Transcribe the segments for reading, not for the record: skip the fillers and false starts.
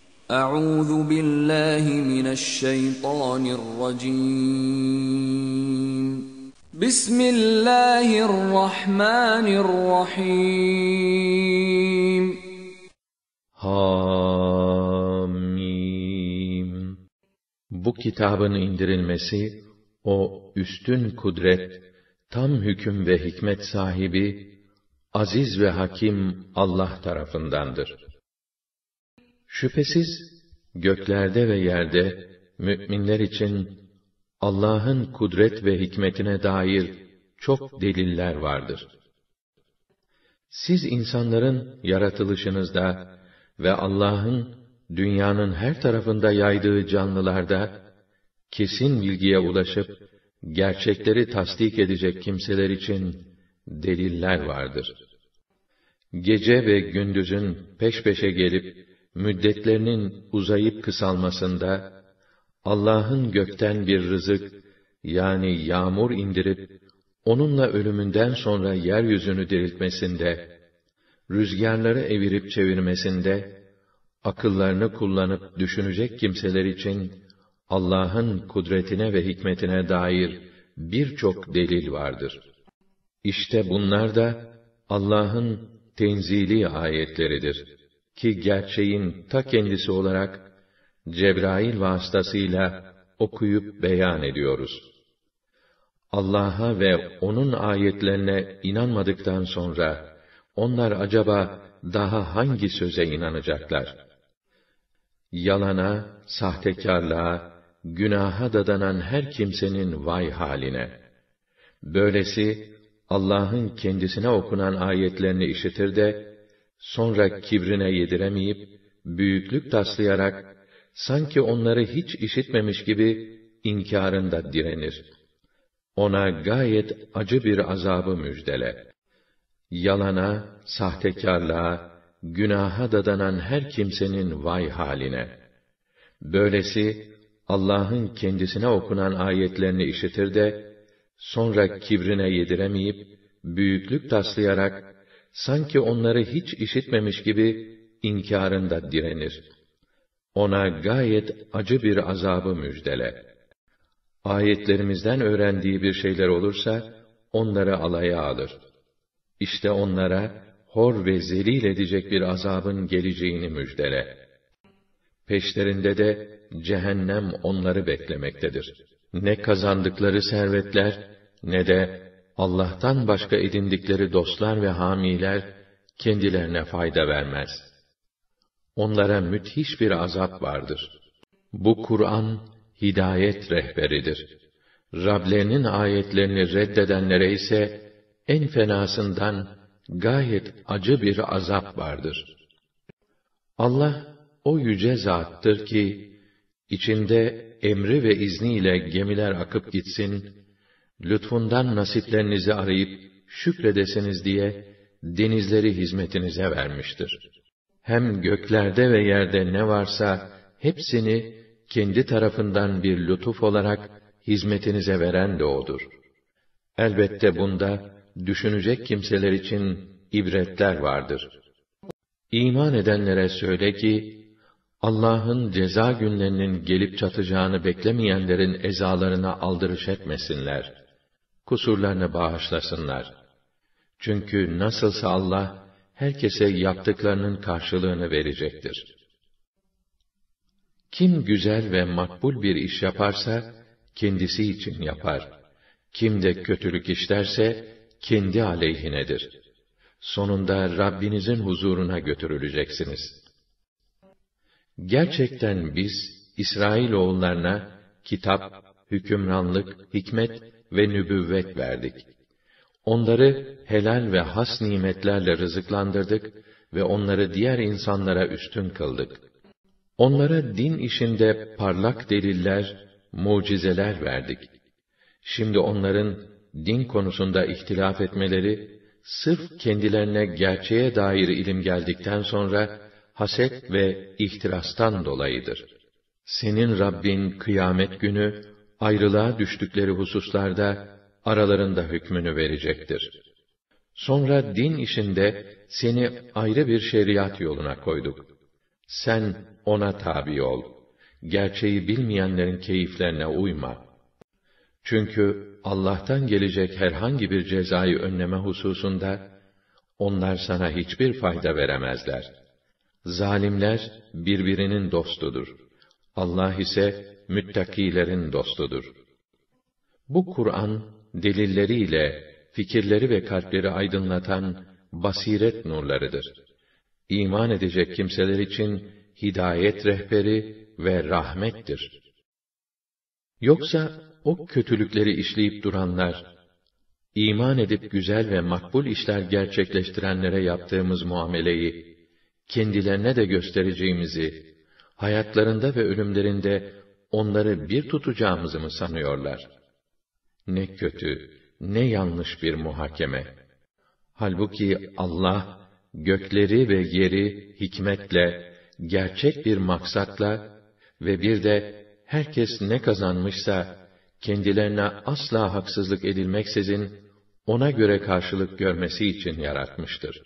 أعوذ بالله من الشيطان الرجيم بسم الله الرحمن الرحيم Hamim. Bu kitabın indirilmesi, o üstün kudret, tam hüküm ve hikmet sahibi, aziz ve hakim Allah tarafındandır. Şüphesiz, göklerde ve yerde, mü'minler için, Allah'ın kudret ve hikmetine dair çok deliller vardır. Siz insanların yaratılışınızda ve Allah'ın dünyanın her tarafında yaydığı canlılarda, kesin bilgiye ulaşıp, gerçekleri tasdik edecek kimseler için deliller vardır. Gece ve gündüzün peş peşe gelip, müddetlerinin uzayıp kısalmasında, Allah'ın gökten bir rızık, yani yağmur indirip, onunla ölümünden sonra yeryüzünü diriltmesinde, rüzgarları evirip çevirmesinde, akıllarını kullanıp düşünecek kimseler için, Allah'ın kudretine ve hikmetine dair birçok delil vardır. İşte bunlar da, Allah'ın tenzili ayetleridir. Ki gerçeğin ta kendisi olarak, Cebrail vasıtasıyla okuyup beyan ediyoruz. Allah'a ve onun ayetlerine inanmadıktan sonra, onlar acaba daha hangi söze inanacaklar? Yalana, sahtekarlığa, günaha dadanan her kimsenin vay haline! Böylesi, Allah'ın kendisine okunan ayetlerini işitir de, sonra kibrine yediremeyip, büyüklük taslayarak, sanki onları hiç işitmemiş gibi, inkârında direnir. Ona gayet acı bir azabı müjdele. Yalana, sahtekarlığa, günaha dadanan her kimsenin vay haline! Böylesi, Allah'ın kendisine okunan ayetlerini işitir de, sonra kibrine yediremeyip, büyüklük taslayarak, sanki onları hiç işitmemiş gibi, inkârında direnir. Ona gayet acı bir azabı müjdele. Ayetlerimizden öğrendiği bir şeyler olursa, onları alaya alır. İşte onlara, hor ve zelil edecek bir azabın geleceğini müjdele. Peşlerinde de, cehennem onları beklemektedir. Ne kazandıkları servetler, ne de, Allah'tan başka edindikleri dostlar ve hamiler, kendilerine fayda vermez. Onlara müthiş bir azap vardır. Bu Kur'an, hidayet rehberidir. Rablerinin ayetlerini reddedenlere ise, en fenasından, gayet acı bir azap vardır. Allah, o yüce zattır ki, içinde emri ve izniyle gemiler akıp gitsin, lütfundan nasiplerinizi arayıp şükredesiniz diye, denizleri hizmetinize vermiştir. Hem göklerde ve yerde ne varsa, hepsini kendi tarafından bir lütuf olarak hizmetinize veren de O'dur. Elbette bunda, düşünecek kimseler için ibretler vardır. İman edenlere söyle ki, Allah'ın ceza günlerinin gelip çatacağını beklemeyenlerin ezalarına aldırış etmesinler. Kusurlarını bağışlasınlar. Çünkü nasılsa Allah, herkese yaptıklarının karşılığını verecektir. Kim güzel ve makbul bir iş yaparsa, kendisi için yapar. Kim de kötülük işlerse, kendi aleyhinedir. Sonunda Rabbinizin huzuruna götürüleceksiniz. Gerçekten biz, İsrailoğullarına, kitap, hükümranlık, hikmet ve nübüvvet verdik. Onları helal ve has nimetlerle rızıklandırdık ve onları diğer insanlara üstün kıldık. Onlara din işinde parlak deliller, mucizeler verdik. Şimdi onların din konusunda ihtilaf etmeleri, sırf kendilerine gerçeğe dair ilim geldikten sonra, haset ve ihtirastan dolayıdır. Senin Rabbin kıyamet günü, ayrılığa düştükleri hususlarda, aralarında hükmünü verecektir. Sonra din işinde, seni ayrı bir şeriat yoluna koyduk. Sen ona tabi ol. Gerçeği bilmeyenlerin keyiflerine uyma. Çünkü Allah'tan gelecek herhangi bir cezayı önleme hususunda, onlar sana hiçbir fayda veremezler. Zalimler birbirinin dostudur. Allah ise müttakilerin dostudur. Bu Kur'an, delilleriyle, fikirleri ve kalpleri aydınlatan basiret nurlarıdır. İman edecek kimseler için hidayet rehberi ve rahmettir. Yoksa o kötülükleri işleyip duranlar, iman edip güzel ve makbul işler gerçekleştirenlere yaptığımız muameleyi, kendilerine de göstereceğimizi, hayatlarında ve ölümlerinde onları bir tutacağımızı mı sanıyorlar? Ne kötü, ne yanlış bir muhakeme! Halbuki Allah, gökleri ve yeri hikmetle, gerçek bir maksatla ve bir de herkes ne kazanmışsa, kendilerine asla haksızlık edilmeksizin, ona göre karşılık görmesi için yaratmıştır.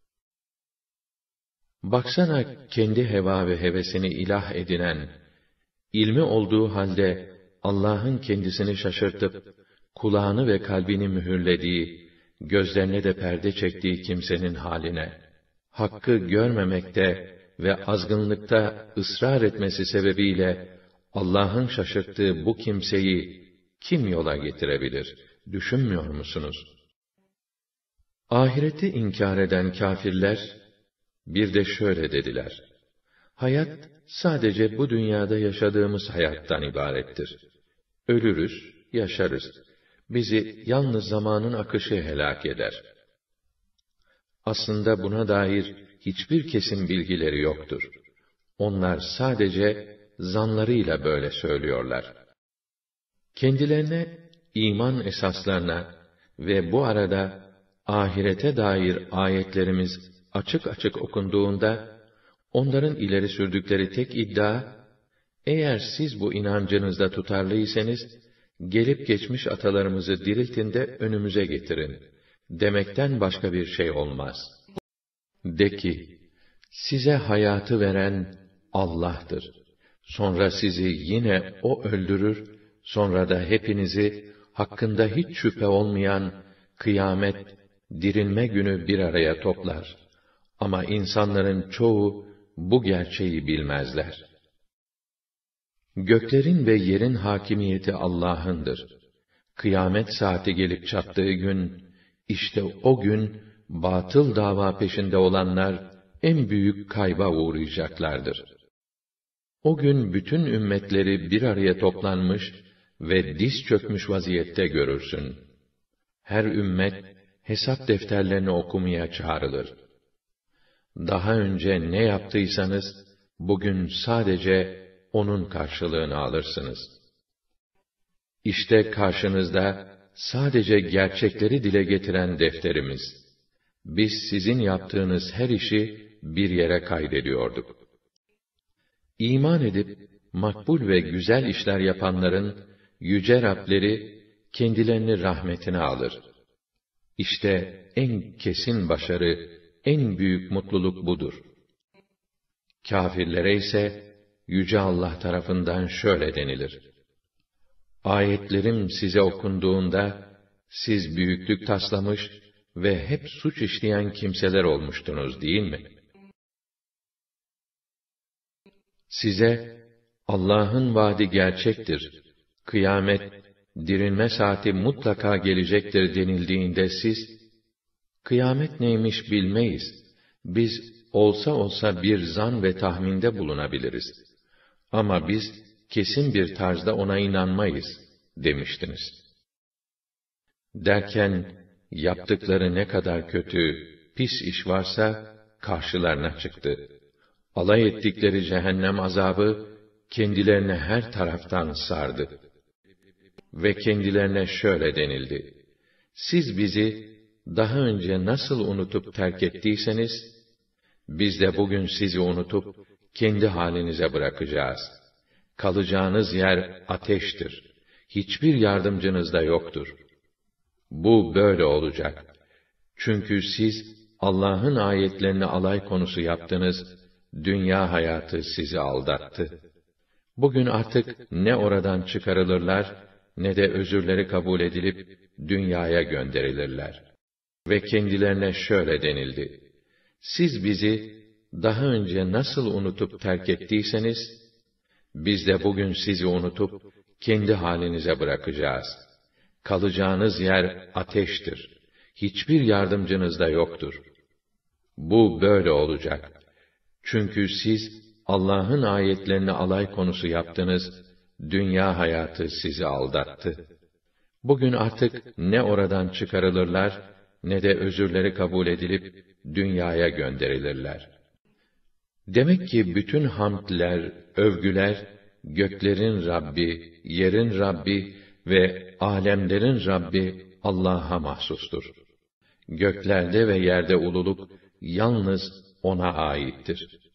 Baksana kendi heva ve hevesini ilah edinen, ilmi olduğu halde Allah'ın kendisini şaşırtıp, kulağını ve kalbini mühürlediği, gözlerine de perde çektiği kimsenin haline, hakkı görmemekte ve azgınlıkta ısrar etmesi sebebiyle, Allah'ın şaşırttığı bu kimseyi kim yola getirebilir? Düşünmüyor musunuz? Ahireti inkar eden kâfirler, bir de şöyle dediler: hayat, sadece bu dünyada yaşadığımız hayattan ibarettir. Ölürüz, yaşarız. Bizi yalnız zamanın akışı helak eder. Aslında buna dair hiçbir kesin bilgileri yoktur. Onlar sadece zanlarıyla böyle söylüyorlar. Kendilerine iman esaslarına ve bu arada ahirete dair ayetlerimiz açık açık okunduğunda, onların ileri sürdükleri tek iddia, eğer siz bu inancınızda tutarlıysanız, gelip geçmiş atalarımızı diriltin de önümüze getirin demekten başka bir şey olmaz. De ki, size hayatı veren Allah'tır. Sonra sizi yine O öldürür, sonra da hepinizi hakkında hiç şüphe olmayan kıyamet, dirilme günü bir araya toplar. Ama insanların çoğu bu gerçeği bilmezler. Göklerin ve yerin hakimiyeti Allah'ındır. Kıyamet saati gelip çattığı gün, işte o gün, batıl dava peşinde olanlar, en büyük kayba uğrayacaklardır. O gün bütün ümmetleri bir araya toplanmış ve diz çökmüş vaziyette görürsün. Her ümmet, hesap defterlerini okumaya çağrılır. Daha önce ne yaptıysanız, bugün sadece onun karşılığını alırsınız. İşte karşınızda, sadece gerçekleri dile getiren defterimiz. Biz sizin yaptığınız her işi bir yere kaydediyorduk. İman edip, makbul ve güzel işler yapanların, yüce Rableri, kendilerini rahmetine alır. İşte en kesin başarı, en büyük mutluluk budur. Kâfirlere ise, Yüce Allah tarafından şöyle denilir: ayetlerim size okunduğunda, siz büyüklük taslamış ve hep suç işleyen kimseler olmuştunuz değil mi? Size, Allah'ın vaadi gerçektir, kıyamet, dirilme saati mutlaka gelecektir denildiğinde siz, kıyamet neymiş bilmeyiz, biz olsa olsa bir zan ve tahminde bulunabiliriz. Ama biz, kesin bir tarzda ona inanmayız, demiştiniz. Derken, yaptıkları ne kadar kötü, pis iş varsa, karşılarına çıktı. Alay ettikleri cehennem azabı, kendilerine her taraftan sardı. Ve kendilerine şöyle denildi: siz bizi, daha önce nasıl unutup terk ettiyseniz, biz de bugün sizi unutup, kendi halinize bırakacağız. Kalacağınız yer ateştir. Hiçbir yardımcınız da yoktur. Bu böyle olacak. Çünkü siz, Allah'ın ayetlerini alay konusu yaptınız dünya hayatı sizi aldattı. Bugün artık ne oradan çıkarılırlar, ne de özürleri kabul edilip dünyaya gönderilirler. Ve kendilerine şöyle denildi: siz bizi daha önce nasıl unutup terk ettiyseniz, biz de bugün sizi unutup kendi halinize bırakacağız. Kalacağınız yer ateştir. Hiçbir yardımcınız da yoktur. Bu böyle olacak. Çünkü siz Allah'ın ayetlerini alay konusu yaptınız, dünya hayatı sizi aldattı. Bugün artık ne oradan çıkarılırlar, ne de özürleri kabul edilip dünyaya gönderilirler. Demek ki bütün hamdler, övgüler, göklerin Rabbi, yerin Rabbi ve alemlerin Rabbi Allah'a mahsustur. Göklerde ve yerde ululuk yalnız O'na aittir.